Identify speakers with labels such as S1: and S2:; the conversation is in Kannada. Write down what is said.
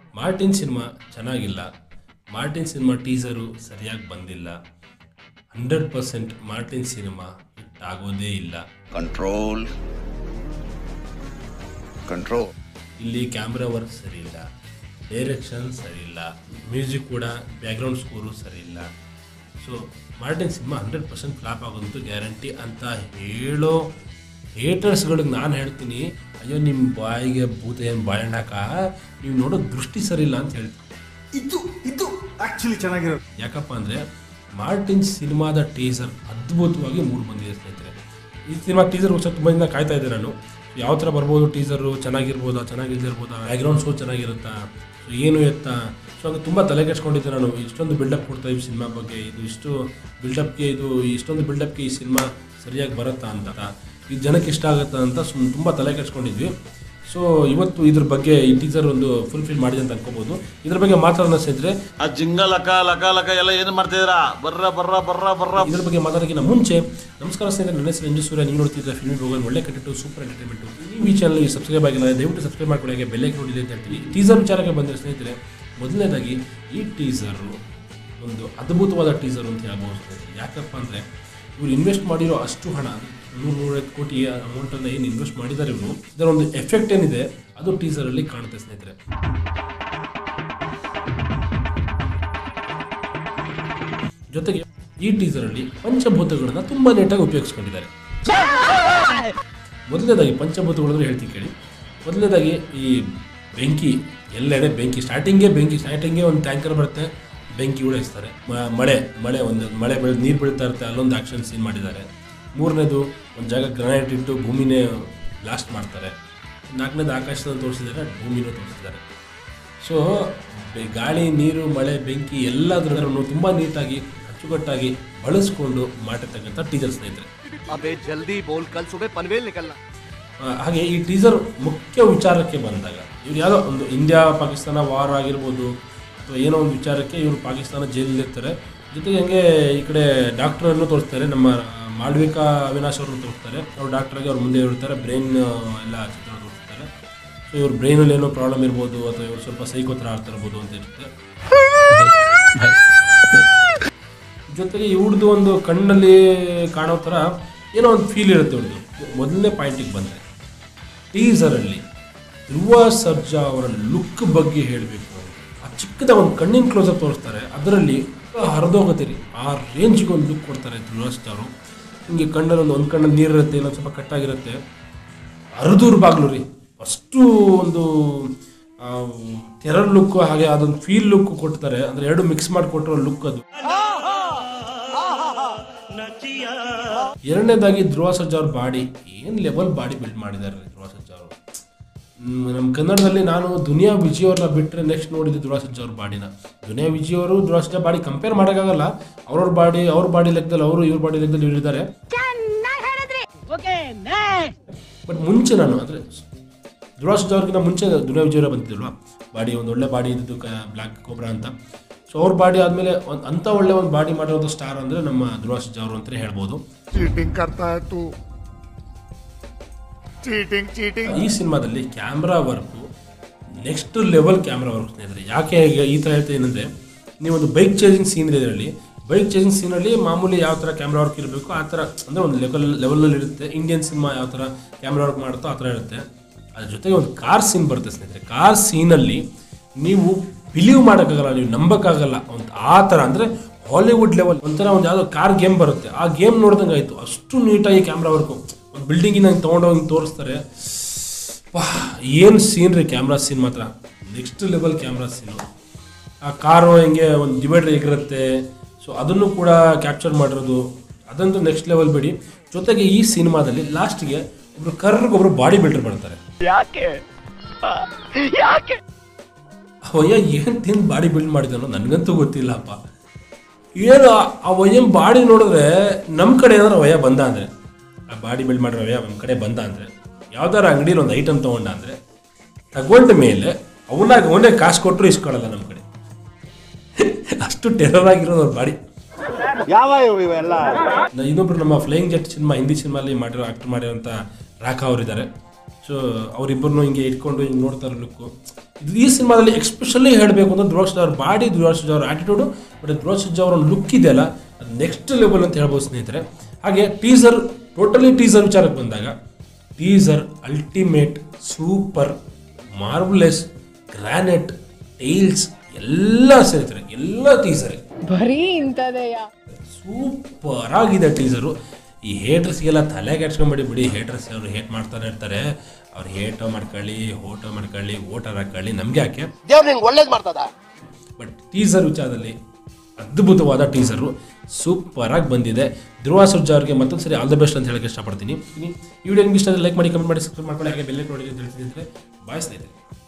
S1: ಮಾರ್ಟಿನ್ ಸಿನಿಮಾ ಚೆನ್ನಾಗಿಲ್ಲ. ಮಾರ್ಟಿನ್ ಸಿನಿಮಾ ಟೀಸರು ಸರಿಯಾಗಿ ಬಂದಿಲ್ಲ. 100% ಮಾರ್ಟಿನ್ ಸಿನಿಮಾ ಹಿಟ್ ಆಗೋದೇ ಇಲ್ಲ.
S2: ಕಂಟ್ರೋಲ್
S1: ಇಲ್ಲಿ ಕ್ಯಾಮ್ರಾ ವರ್ಕ್ ಸರಿ ಇಲ್ಲ, ಡೈರೆಕ್ಷನ್ ಸರಿ ಇಲ್ಲ, ಮ್ಯೂಸಿಕ್ ಕೂಡ ಬ್ಯಾಕ್ಗ್ರೌಂಡ್ ಸ್ಕೋರು ಸರಿ ಇಲ್ಲ. ಸೊ ಮಾರ್ಟಿನ್ ಸಿನಿಮಾ 100% ಫ್ಲಾಪ್ ಆಗೋದಂತೂ ಗ್ಯಾರಂಟಿ ಅಂತ ಹೇಳೋ ಹೇಟರ್ಸ್ಗಳಿಗೆ ನಾನು ಹೇಳ್ತೀನಿ, ಅಯ್ಯೋ ನಿಮ್ಮ ಬಾಯಿಗೆ ಭೂತ ಏನು ಬಾಳೆಣ್ಣಾಕ, ನೀವು ನೋಡೋ ದೃಷ್ಟಿ ಸರಿ ಇಲ್ಲ ಅಂತ ಹೇಳ್ತೀನಿ.
S3: ಇದು ಆ್ಯಕ್ಚುಲಿ ಚೆನ್ನಾಗಿರೋದು.
S1: ಯಾಕಪ್ಪ ಅಂದರೆ ಮಾರ್ಟಿನ್ ಸಿನಿಮಾದ ಟೀಸರ್ ಅದ್ಭುತವಾಗಿ ಮೂಡ್ ಬಂದಿದೆ ಸ್ನೇಹಿತರೆ. ಈ ಸಿನಿಮಾ ಟೀಸರ್ ವರ್ಷ ತುಂಬ ದಿನ ಕಾಯ್ತಾ ಇದ್ದೆ ನಾನು. ಯಾವ ಥರ ಬರ್ಬೋದು ಟೀಸರು, ಚೆನ್ನಾಗಿರ್ಬೋದಾ ಚೆನ್ನಾಗಿರ್ಬೋದಾ, ಬ್ಯಾಕ್ಗ್ರೌಂಡ್ ಶೋ ಚೆನ್ನಾಗಿರುತ್ತಾ, ಸೊ ಏನು ಎತ್ತಾ, ಸೊ ಅದು ತುಂಬ ತಲೆ ಕೆಡ್ಸ್ಕೊಂಡಿದ್ದೆ ನಾನು. ಇಷ್ಟೊಂದು ಬಿಲ್ಡಪ್ ಕೊಡ್ತಾ ಇದ್ವಿ ಸಿನಿಮಾ ಬಗ್ಗೆ, ಇಷ್ಟೊಂದು ಬಿಲ್ಡಪ್ಗೆ ಈ ಸಿನಿಮಾ ಸರಿಯಾಗಿ ಬರುತ್ತಾ ಅಂತ, ಈ ಜನಕ್ಕೆ ಇಷ್ಟ ಆಗುತ್ತಾ ಅಂತ ತುಂಬ ತಲೆ ಕೆಡ್ಸ್ಕೊಂಡಿದ್ವಿ. ಸೊ ಇವತ್ತು ಇದ್ರ ಬಗ್ಗೆ ಈ ಟೀಸರ್ ಒಂದು ಫುಲ್ಫಿಲ್ ಮಾಡಿದೆ ಅಂತ ಅನ್ಕೋಬಹುದು. ಇದ್ರ ಬಗ್ಗೆ ಮಾತಾಡೋಣ ಸ್ನೇಹಿತರೆ.
S4: ಆ ಜಿಂಗ ಲಕ ಲಕ ಲಕ ಎಲ್ಲ ಏನು ಮಾಡ್ತಿದ್ದೀರಾ, ಬರ್ರ
S1: ಇದ್ರ ಬಗ್ಗೆ ಮಾತಾಡೋಕ್ಕಿಂತ ಮುಂಚೆ ನಮಸ್ಕಾರ ಸ್ನೇಹಿತರೆ, ನನ್ನ ಹೆಸರು ಎಂಜು ಸೂರ್ಯ. ನೀವು ನೋಡ್ತಿದ್ರೆ ಫಿಲ್ಮಿ ಹೋಗೋದು ಒಳ್ಳೆ ಕಂಟೆಂಟು, ಸೂಪರ್ ಎಂಟರ್ಟೈನ್ಮೆಂಟು. ನೀವು ಈ ಚಾನಲ್ ಸಬ್ಸ್ಕ್ರೈಬ್ ಆಗಿಲ್ಲ, ದಯವಿಟ್ಟು ಸಬ್ಸ್ಕ್ರೈಬ್ ಮಾಡ್ಕೊಳ್ಳಿ, ಬೆಲ್ಲೈಕ್ ನೋಡಿದೆ ಅಂತ ಹೇಳ್ತೀವಿ. ಟೀಸರ್ ವಿಚಾರಕ್ಕೆ ಬಂದರೆ ಸ್ನೇಹಿತರೆ, ಮೊದಲನೇದಾಗಿ ಈ ಟೀಸರು ಒಂದು ಅದ್ಭುತವಾದ ಟೀಸರ್ ಅಂತ ಹೇಳ್ಬೋದು ಸ್ನೇಹಿತರೆ. ಯಾಕಪ್ಪ ಅಂದರೆ ಇವ್ರು ಇನ್ವೆಸ್ಟ್ ಮಾಡಿರೋ ಅಷ್ಟು ಹಣ, 100-150 ಕೋಟಿ ಅಮೌಂಟನ್ನು ಏನು ಇನ್ವೆಸ್ಟ್ ಮಾಡಿದ್ದಾರೆ ಇವರು, ಇದರ ಒಂದು ಎಫೆಕ್ಟ್ ಏನಿದೆ ಅದು ಟೀಸರಲ್ಲಿ ಕಾಣುತ್ತೆ ಸ್ನೇಹಿತರೆ. ಜೊತೆಗೆ ಈ ಟೀಸರಲ್ಲಿ ಪಂಚಭೂತಗಳನ್ನ ತುಂಬಾ ನೀಟಾಗಿ ಉಪಯೋಗಿಸ್ಕೊಂಡಿದ್ದಾರೆ. ಮೊದಲನೇದಾಗಿ ಪಂಚಭೂತಗಳು ಹೇಳ್ತೀನಿ ಕೇಳಿ. ಮೊದಲನೇದಾಗಿ ಈ ಬೆಂಕಿ, ಎಲ್ಲೆಡೆ ಬೆಂಕಿ, ಸ್ಟಾರ್ಟಿಂಗೇ ಒಂದು ಟ್ಯಾಂಕರ್ ಬರುತ್ತೆ, ಬೆಂಕಿ ಉಳಿಸ್ತಾರೆ. ಮಳೆ ನೀರು ಬೀಳ್ತಾ ಇರುತ್ತೆ, ಅಲ್ಲೊಂದು ಆಕ್ಷನ್ ಸೀನ್ ಮಾಡಿದ್ದಾರೆ. ಮೂರನೇದು ಒಂದು ಜಾಗ ಗ್ರಾನೈಟ್ ಇಟ್ಟು ಭೂಮಿನೇ ಬ್ಲಾಸ್ಟ್ ಮಾಡ್ತಾರೆ. ನಾಲ್ಕನೇದು ಆಕಾಶದಲ್ಲಿ ತೋರಿಸಿದ್ದಾರೆ, ಭೂಮಿನೂ ತೋರಿಸಿದ್ದಾರೆ. ಸೊ ಗಾಳಿ, ನೀರು, ಮಳೆ, ಬೆಂಕಿ ಎಲ್ಲದರನ್ನು ತುಂಬ ನೀಟಾಗಿ ಅಚ್ಚುಕಟ್ಟಾಗಿ ಬಳಸ್ಕೊಂಡು ಮಾಡಿರ್ತಕ್ಕಂಥ ಟೀಸರ್ ಸ್ನೇಹಿತರೆ. ಹಾಗೆ ಈ ಟೀಸರ್ ಮುಖ್ಯ ವಿಚಾರಕ್ಕೆ ಬಂದಾಗ, ಇವ್ರು ಯಾವುದೋ ಒಂದು ಇಂಡಿಯಾ ಪಾಕಿಸ್ತಾನ ವಾರ್ ಆಗಿರ್ಬೋದು ಅಥವಾ ಏನೋ ಒಂದು ವಿಚಾರಕ್ಕೆ ಇವರು ಪಾಕಿಸ್ತಾನ ಜೈಲಲ್ಲಿರ್ತಾರೆ. ಜೊತೆಗೆ ಹಂಗೆ ಈ ಕಡೆ ಡಾಕ್ಟ್ರನ್ನು ತೋರಿಸ್ತಾರೆ, ನಮ್ಮ ಮಾಳ್ವಿಕಾ ಅವಿನಾಶ್ ಅವ್ರನ್ನ ತೋರಿಸ್ತಾರೆ. ಅವ್ರು ಡಾಕ್ಟ್ರಾಗಿ ಅವ್ರ ಮುಂದೆ ಇರ್ತಾರೆ, ಬ್ರೈನ್ ಎಲ್ಲ ಚಿತ್ರ ತೋರಿಸ್ತಾರೆ. ಸೊ ಇವ್ರ ಬ್ರೈನಲ್ಲಿ ಏನೋ ಪ್ರಾಬ್ಲಮ್ ಇರ್ಬೋದು ಅಥವಾ ಇವ್ರು ಸ್ವಲ್ಪ ಸೈಕೋ ಥರ ಆಡ್ತಾ ಇರ್ಬೋದು ಅಂತ ಇರುತ್ತೆ. ಜೊತೆಗೆ ಇವ್ರದ್ದು ಒಂದು ಕಣ್ಣಲ್ಲಿ ಕಾಣೋ ಥರ ಏನೋ ಒಂದು ಫೀಲ್ ಇರುತ್ತೆ ಇವ್ರದ್ದು. ಮೊದಲನೇ ಪಾಯಿಂಟಿಗೆ ಬಂದರೆ, ಟೀಸರಲ್ಲಿ ಧ್ರುವ ಸರ್ಜಾ ಅವರ ಲುಕ್ ಬಗ್ಗೆ ಹೇಳಬೇಕು. ಆ ಚಿಕ್ಕದ ಒಂದು ಕಣ್ಣಿನ ಕ್ಲೋಸಪ್ ತೋರಿಸ್ತಾರೆ, ಅದರಲ್ಲಿ ಹರಿದೋಗತ್ತೀರಿ ಆ ರೇಂಜಿಗೆ ಒಂದು ಲುಕ್ ಕೊಡ್ತಾರೆ ಧ್ರುವ ಸರ್ಜಾ ಅವರು. ಹಿಂಗೆ ಕಣ್ಣಲ್ಲಿ ಒಂದು ಕಣ್ಣಲ್ಲಿ ನೀರು ಇರುತ್ತೆ, ಇಲ್ಲ ಸ್ವಲ್ಪ ಕಟ್ಟಾಗಿರುತ್ತೆ, ಅರ್ಧೂರು ಬಾಗ್ಲು ರೀ, ಅಷ್ಟು ಒಂದು ಟೆರರ್ ಲುಕ್, ಹಾಗೆ ಅದೊಂದು ಫೀಲ್ ಲುಕ್ ಕೊಡ್ತಾರೆ. ಅಂದರೆ ಎರಡು ಮಿಕ್ಸ್ ಮಾಡಿಕೊಟ್ಟಿರೋ ಲುಕ್ ಅದು. ಎರಡನೇದಾಗಿ ಧ್ರುವ ಸರ್ಜಾ ಅವ್ರ ಬಾಡಿ, ಏನು ಲೆವೆಲ್ ಬಾಡಿ ಬಿಲ್ಡ್ ಮಾಡಿದ್ದಾರೆ ಧ್ರುವ ಸರ್ಜಾ ಅವರು. ನಮ್ಮ ಕನ್ನಡದಲ್ಲಿ ನಾನು ದುನಿಯಾ ವಿಜಯ್ ಅವ್ರನ್ನ ಬಿಟ್ಟರೆ ನೆಕ್ಸ್ಟ್ ನೋಡಿದ್ದು ಧ್ರುವ ಸರ್ಜಾ ಅವ್ರ ಬಾಡಿನ. ದುನಿಯಾ ವಿಜಯ್ ಅವರು ಧ್ರುವ ಸರ್ಜಾ ಬಾಡಿ ಕಂಪೇರ್ ಮಾಡೋಕ್ಕಾಗಲ್ಲ. ಅವ್ರ ಬಾಡಿ ಲೆಕ್ಕದಲ್ಲಿ ಅವರು, ಇವ್ರ ಬಾಡಿ ಲೆಕ್ಕದಲ್ಲಿ ಇವ್ರು ಇದ್ದಾರೆ. ಬಟ್ ಮುಂಚೆ ನಾನು ಅಂದರೆ ಧ್ರುವ ಸರ್ಜಾ ಅವ್ರಿಗಿಂತ ಮುಂಚೆ ದುನಿಯಾ ವಿಜಯ್ ಅವರೇ ಬಂದಿದ್ರಲ್ವ, ಬಾಡಿ ಒಂದು ಒಳ್ಳೆ ಬಾಡಿ ಇದ್ದು, ಬ್ಲ್ಯಾಕ್ ಕೋಬ್ರಾ ಅಂತ. ಸೊ ಅವ್ರ ಬಾಡಿ ಆದಮೇಲೆ ಅಂಥ ಒಳ್ಳೆ ಒಂದು ಬಾಡಿ ಮಾಡಿರೋದು ಸ್ಟಾರ್ ಅಂದರೆ ನಮ್ಮ ಧ್ರುವ ಸರ್ಜಾ ಅವರು ಅಂತಲೇ ಹೇಳ್ಬೋದು. ಈ ಸಿನಿಮಾದಲ್ಲಿ camera work next level camera work ಸ್ನೇಹಿತರೆ. ಯಾಕೆ ಈ ಥರ ಹೇಳ್ತಾ ಏನಂದರೆ, ನೀವೊಂದು ಬೈಕ್ ಚೇಸಿಂಗ್ ಸೀನ್ ಇದೆ ಇದರಲ್ಲಿ. ಬೈಕ್ ಚೇಸಿಂಗ್ ಸೀನಲ್ಲಿ ಮಾಮೂಲಿ ಯಾವ ಥರ ಕ್ಯಾಮ್ರಾ ವರ್ಕ್ ಇರಬೇಕು ಆ ಥರ, ಅಂದರೆ ಒಂದು ಲೆವೆಲಲ್ಲಿ ಇರುತ್ತೆ. ಇಂಡಿಯನ್ ಸಿನಿಮಾ ಯಾವ ಥರ ಕ್ಯಾಮ್ರಾ ವರ್ಕ್ ಮಾಡುತ್ತೋ ಆ ಥರ ಇರುತ್ತೆ. ಅದ್ರ ಜೊತೆಗೆ ಒಂದು ಕಾರ್ ಸೀನ್ ಬರುತ್ತೆ ಸ್ನೇಹಿತರೆ. ಕಾರ್ ಸೀನಲ್ಲಿ ನೀವು ಬಿಲೀವ್ ಮಾಡೋಕ್ಕಾಗಲ್ಲ, ನೀವು ನಂಬೋಕ್ಕಾಗಲ್ಲ. ಒಂದು ಆ ಥರ ಅಂದರೆ ಹಾಲಿವುಡ್ ಲೆವೆಲ್ ಒಂಥರ ಒಂದು ಯಾವುದೋ ಕಾರ್ ಗೇಮ್ ಬರುತ್ತೆ, ಆ ಗೇಮ್ ನೋಡ್ದಂಗೆ ಆಯಿತು. ಅಷ್ಟು ನೀಟಾಗಿ ಕ್ಯಾಮ್ರಾ ವರ್ಕು. ಒಂದು ಬಿಲ್ಡಿಂಗಿನ ಹಂಗೆ ತೊಗೊಂಡೋಗಿ ತೋರಿಸ್ತಾರೆ. ಏನು ಸೀನ್ ರೀ, ಕ್ಯಾಮ್ರಾ ಸೀನ್ ಮಾತ್ರ ನೆಕ್ಸ್ಟ್ ಲೆವೆಲ್ ಕ್ಯಾಮ್ರಾ ಸೀನು. ಆ ಕಾರು ಹೆಂಗೆ ಒಂದು ಡಿವೈಡರ್ ಎಗಿರುತ್ತೆ, ಸೊ ಅದನ್ನು ಕೂಡ ಕ್ಯಾಪ್ಚರ್ ಮಾಡಿರೋದು ಅದಂತೂ ನೆಕ್ಸ್ಟ್ ಲೆವೆಲ್ ಬಿಡಿ. ಜೊತೆಗೆ ಈ ಸಿನಿಮಾದಲ್ಲಿ ಲಾಸ್ಟ್ಗೆ ಒಬ್ರು ಬಾಡಿ ಬಿಲ್ಡರ್ ಬರ್ತಾರೆ. ಅವಯ್ಯ ಏನು ತಿಂದು ಬಾಡಿ ಬಿಲ್ಡ್ ಮಾಡಿದಾನೋ ನನಗಂತೂ ಗೊತ್ತಿಲ್ಲಪ್ಪ. ಏನು ಆ ವಯ್ಯನ ಬಾಡಿ ನೋಡಿದ್ರೆ ನಮ್ಮ ಕಡೆ ಏನಾದ್ರು ವಯ್ಯ ಬಂದ ಅಂದರೆ, ಆ ಬಾಡಿ ಬಿಲ್ಡ್ ಮಾಡಿರೋ ವಯ್ಯ ನಮ್ಮ ಕಡೆ ಬಂದ ಅಂದರೆ, ಯಾವ್ದಾರ ಅಂಗಡಿಯಲ್ಲಿ ಒಂದು ಐಟಮ್ ತೊಗೊಂಡ ಅಂದರೆ ತಗೊಂಡ ಮೇಲೆ ಅವನೇ ಕಾಸು ಕೊಟ್ಟರು ಇಸ್ಕೊಳ್ಳಲ್ಲ ನಮ್ಮ ಕಡೆ. ಅಷ್ಟು ಟೆರರ್ ಆಗಿರೋದು ಅವ್ರ ಬಾಡಿ. ಇನ್ನೊಬ್ರು ನಮ್ಮ ಫ್ಲೈಯಿಂಗ್ ಜೆಟ್ ಸಿನಿಮಾ, ಹಿಂದಿ ಸಿನಿಮಾಲಿ ಆಕ್ಟ್ ಮಾಡಿರೋಂಥ ರಾಖಾ ಅವರಿದ್ದಾರೆ. ಸೊ ಸೊ ಅವರಿಬ್ಬರನ್ನು ಹಿಂಗೆ ಇಟ್ಕೊಂಡು ಹಿಂಗೆ ನೋಡ್ತಾರೆ ಲುಕ್ಕು. ಇದು ಈ ಸಿನಿಮಾದಲ್ಲಿ ಎಕ್ಸ್ಪೆಷಲಿ ಹೇಳಬೇಕು ಅಂದ್ರೆ ಧ್ರುವ ಸರ್ಜಾ ಅವ್ರ ಬಾಡಿ, ಧ್ರುವ ಸರ್ಜಾ ಅವ್ರ ಆ್ಯಟಿಟ್ಯೂಡು, ಬಟ್ ಧ್ರುವ ಸರ್ಜಾ ಅವರ ಲುಕ್ ಇದೆಯಲ್ಲ ಅದು ನೆಕ್ಸ್ಟ್ ಲೆವೆಲ್ ಅಂತ ಹೇಳ್ಬೋದು ಸ್ನೇಹಿತರೆ. ಹಾಗೆ ಟೀಸರ್, ಟೋಟಲಿ ಟೀಸರ್ ವಿಚಾರಕ್ಕೆ ಬಂದಾಗ teaser ultimate, super, marvellous, granite, tiles ಎಲ್ಲ ಸ್ನೇಹಿತರೆ, ಎಲ್ಲ ಟೀಸರೇ
S2: ಬರೀ ಇಂಥದೆಯ
S1: ಸೂಪರ್ ಆಗಿದೆ ಟೀಸರು. ಈ ಹೇಟರ್ಸ್ಗೆಲ್ಲ ತಲೆ ಕೆಡ್ಸ್ಕೊಂಬೇಡಿ ಬಿಡಿ, ಹೇಟರ್ಸ್ ಅವರು ಹೇಟ್ ಮಾಡ್ತಾನೆ ಇರ್ತಾರೆ. ಅವ್ರು ಹೇಟೋ ಮಾಡ್ಕೊಳ್ಳಿ, ವೋಟರ್ ಹಾಕೊಳ್ಳಿ, ನಮಗೆ ಯಾಕೆ,
S5: ದೇವ್ರು ನಿಂಗೆ ಒಳ್ಳೇದು ಮಾಡ್ತದ.
S1: ಬಟ್ ಟೀಸರ್ ವಿಚಾರದಲ್ಲಿ ಅದ್ಭುತವಾದ ಟೀಸರು, ಸೂಪರಾಗಿ ಬಂದಿದೆ. ಧ್ರುವ ಸರ್ಜಾ ಅವ್ರಿಗೆ ಮತ್ತೊಂದು ಸರಿ ಆಲ್ ದ ಬೆಸ್ಟ್ ಅಂತ ಹೇಳಕ್ಕೆ ಇಷ್ಟಪಡ್ತೀನಿ. ಈ ವಿಡಿಯೋ ನಿಮ್ಗೆ ಇಷ್ಟ ಲೈಕ್ ಮಾಡಿ, ಕಮೆಂಟ್ ಮಾಡಿ, ಸಬ್ಸ್ಕ್ರೈಬ್ ಮಾಡ್ಕೊಳ್ಳಿ. ಹಾಗೆ ಬೆಲ್ ನೋಡಿ ಅಂತ ಹೇಳ್ತಿದ್ರೆ ಬಾಯ್ ಸ್ನೇಹಿತರೆ.